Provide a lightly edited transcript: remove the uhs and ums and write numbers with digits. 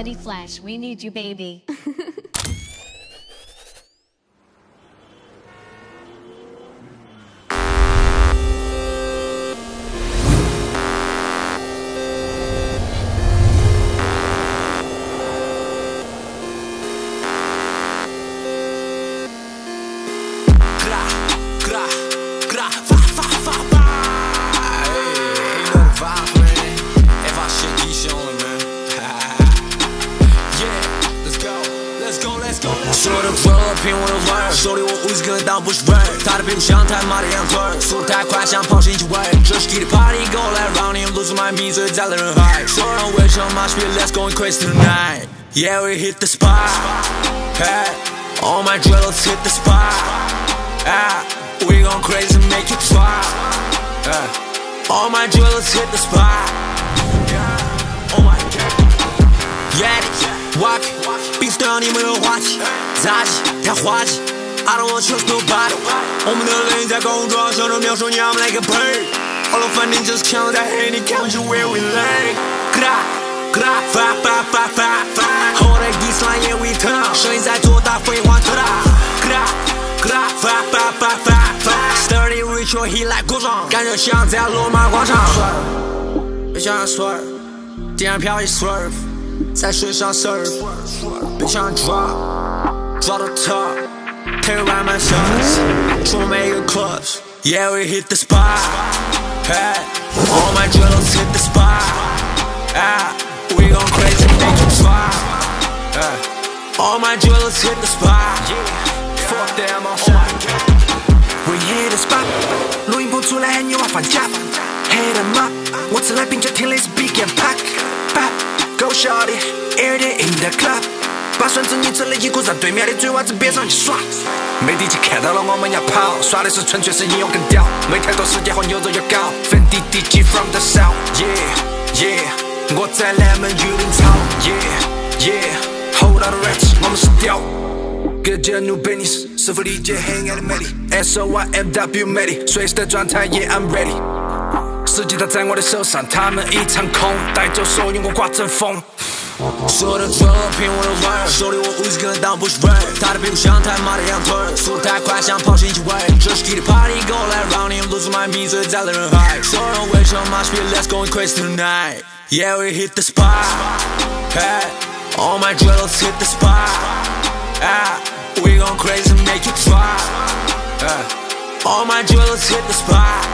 Ready, Flash, we need you, baby. 说的热拼我的味儿，手里我无几个当不是味儿，他的屁股像太妈的羊腿儿，速度太快像跑进气味。这是 Kitty Party， 跟我来让你露出满闭嘴在了人海。所有人围成 Mosh Pit，Let's go crazy tonight。Yeah we hit the spot， hey all my drills hit the spot， we gon' crazy make it drop， all my drills hit the spot。Oh my god，yeah，walk， 彼此都要你们的话题。杂技太滑稽 ，I don't want trust nobody。我们的人在公众上都描述你 I'm like a bird。All of my niggas count 在黑，你看不出 where we lay。发 ，Hold that geese line yeah we turn， 声音在做大，废话特大。发 ，Fendighee Ricch 我 hit like 过撞，感觉像在罗马广场。别想 swerve， 地上飘逸 swerve， 在水上 surf， 别想 drop。Draw the top, take around my sons, draw mega clubs. Yeah, we hit the spot. Hey, all my drills hit the spot. We gon' crazy make it drop. All my drills hit the spot. Fuck them, I'm home. We hit the spot. 录音棚出来喊你娃放假 ，Hit them up. 我只来冰酒听类似 Big and Pack. Go shorty, air it in the club. 把孙子你吃了一股，让对面的嘴娃子别上去耍。没底气看到了我们要跑，耍的是纯粹是英勇跟屌，没太多时间和牛肉要搞。Fendighee DDG from the south, yeah yeah， 我在南门雨林草 ，yeah yeah，Hold on the rich， 我们是屌。各界 new business， 是否理解黑暗的魅力 ？SOYMW 魅力，随时的状态 ，Yeah I'm ready。时机它在我的手上，他们一场空，带走手用我刮阵风。 说的热拼我的味儿，手里我无几个当不是味儿，他的屁股像太妈的羊腿儿，速度太快像跑进气味。这是 Kitty Party， 跟我来让你露出满闭嘴在了人海。所有人围成 Mosh Pit，Let's go crazy tonight。Yeah we hit the spot， hey all my drills hit the spot， we gon' crazy make it drop，all my drills hit the spot。